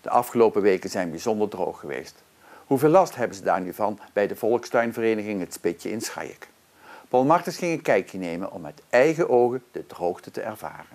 De afgelopen weken zijn bijzonder droog geweest. Hoeveel last hebben ze daar nu van bij de volkstuinvereniging Het Spitje in Schaik? Paul Martens ging een kijkje nemen om met eigen ogen de droogte te ervaren.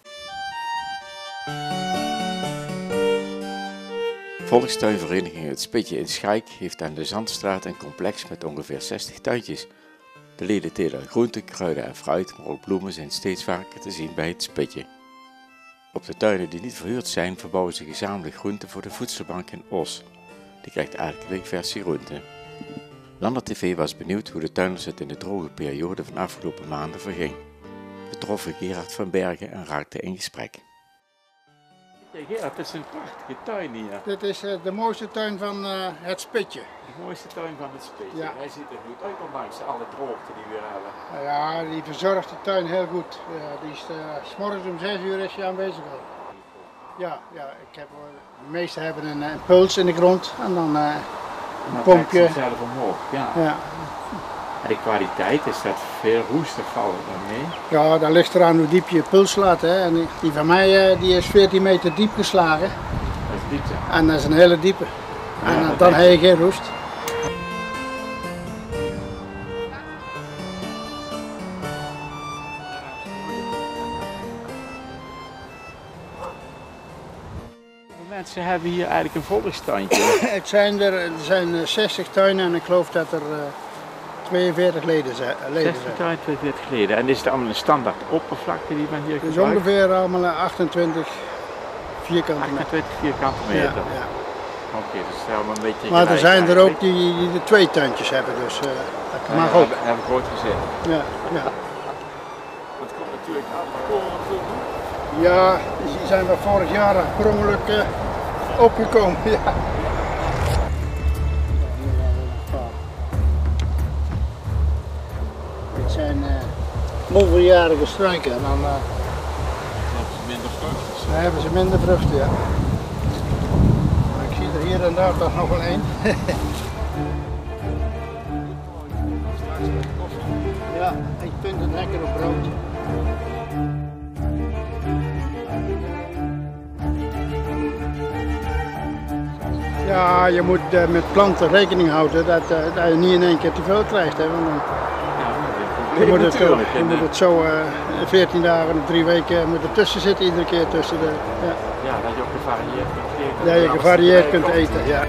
Volkstuinvereniging Het Spitje in Schaik heeft aan de Zandstraat een complex met ongeveer 60 tuintjes. De leden telen groenten, kruiden en fruit, maar ook bloemen zijn steeds vaker te zien bij Het Spitje. Op de tuinen die niet verhuurd zijn, verbouwen ze gezamenlijk groenten voor de voedselbank in Os. Die krijgt elke week verse groenten. Lander TV was benieuwd hoe de tuinders het in de droge periode van afgelopen maanden verging. We troffen Gerard van Bergen en raakten in gesprek. Gerard, het is een prachtige tuin hier. Dit is de mooiste tuin van Het Spitje. De mooiste tuin van Het Spitje. Ja. Hij ziet er goed uit, ondanks alle droogte die we weer hebben. Ja, die verzorgt de tuin heel goed. Die is 's morgens om 6 uur is hij aanwezig al. Ja, de meesten hebben een puls in de grond en dan een pompje. Zelf omhoog, ja. Ja. En de kwaliteit, is dat veel roestig vallen daarmee? Ja, dat ligt eraan hoe diep je puls slaat. Hè. En die van mij die is 14 meter diep geslagen. Dat is diep, hè? En dat is een hele diepe. Ja, En dan heb je geen roest. Mensen hebben hier eigenlijk een volkstuintje. Er zijn 60 tuinen en ik geloof dat er 42 leden zijn. 60 tuinen, 42 leden. En is het allemaal een standaard oppervlakte die men hier Het is gebruikt? ongeveer allemaal 28 vierkante meter. 28 vierkante meter. Ja. Oké, dus het is allemaal een beetje Maar er gelijk zijn er eigenlijk. ook die de 2 tuintjes hebben, dus dat mag ook. Hebben groot gezin. Ja, ja. Het komt natuurlijk aan de koren toe. Ja, die zijn we vorig jaar per ongeluk opgekomen. Ja. Dit zijn onverjarige struiken en dan Minder vruchten. hebben ze minder vruchten. Ja. Maar ik zie er hier en daar toch nog wel één. Ja, ik vind het lekker op brood. Ja, je moet met planten rekening houden dat je niet in één keer te veel krijgt. Hè, want dan, je moet het zo 14 dagen of 3 weken moet er tussen zitten, iedere keer tussen de. Ja, ja, dat je ook gevarieerd kunt eten. dat je gevarieerd kunt eten. Ja.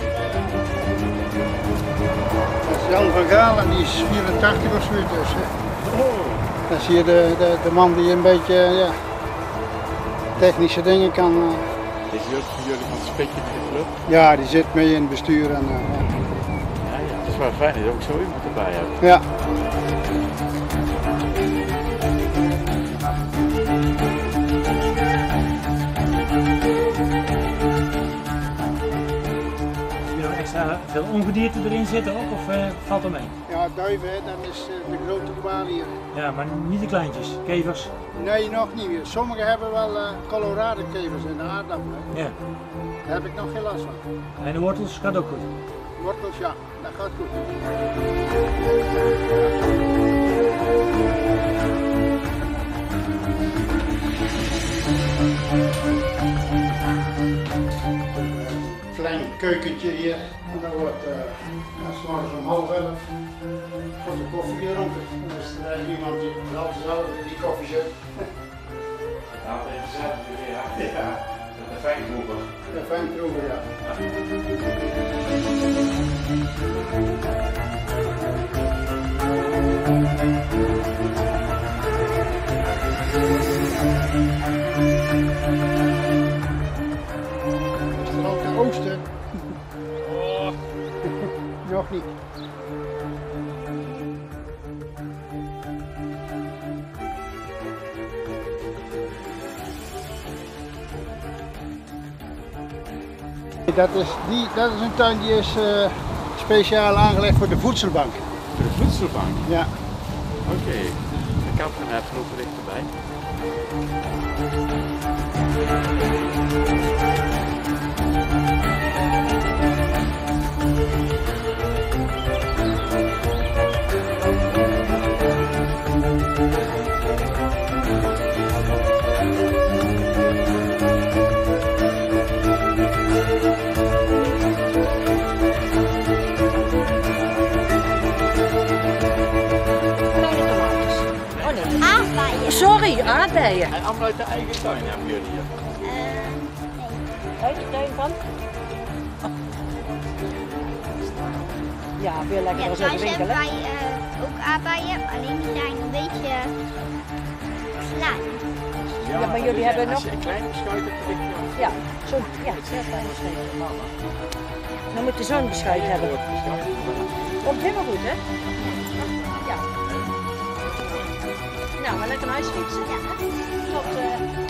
Dat is Jan van Gaal en die is 84 of zoiets. Dus, dan zie je de man die een beetje technische dingen kan. Is die ook voor jullie van het Spitje in de club? Ja, die zit mee in het bestuur. En, Ja, het is wel fijn dat je ook zo iemand erbij hebt. ja. Extra veel ongedierte erin zitten ook, of valt er mee? Ja, duiven, hè, dat is de grote kwaal hier. Ja, maar niet de kleintjes, kevers. Nee, nog niet meer. Sommigen hebben wel Colorado-kevers in de aardappelen. Ja. Daar heb ik nog geen last van. En de wortels gaat ook goed. Wortels, ja, dat gaat goed. Klein keukentje hier. En dan wordt s morgens om 10:30 wordt de koffie gedronken. Dan is er iemand die altijd zelf die koffie zet. Ja, even zelf weer. Ja. De fijnproever. De fijnproever, ja. Is er ook de oosten? Oh. Nog niet. Dat is een tuin die is speciaal aangelegd voor de voedselbank. Voor de voedselbank? Ja. Oké. Ik kan er net lopen dichterbij. bijen? En allemaal uit de eigen tuin hebben jullie hier? Eigen tuin van? Ja, veel lekker als even Thuis hebben winkelen. wij ook aardbeien, alleen die zijn een beetje klein. Ja, maar jullie hebben als nog... je een klein beschuit hebt, dan ligt je af. Ja, zo'n heel klein beschuitje. Dan moet je zo'n beschuit hebben. Komt helemaal goed, hè? Ja. Nou, maar lekker naar huis fietsen. Ja. Tot